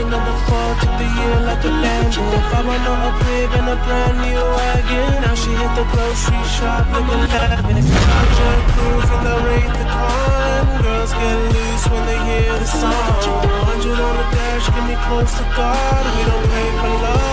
another 4 to the year like a bandit. If I want a crib and a brand new wagon, now she hit the grocery shop looking lavish. Project crew from the Wraith the Con. Girls get loose when they hear the song. 100 on the dash, get me close to God. We don't pay for love.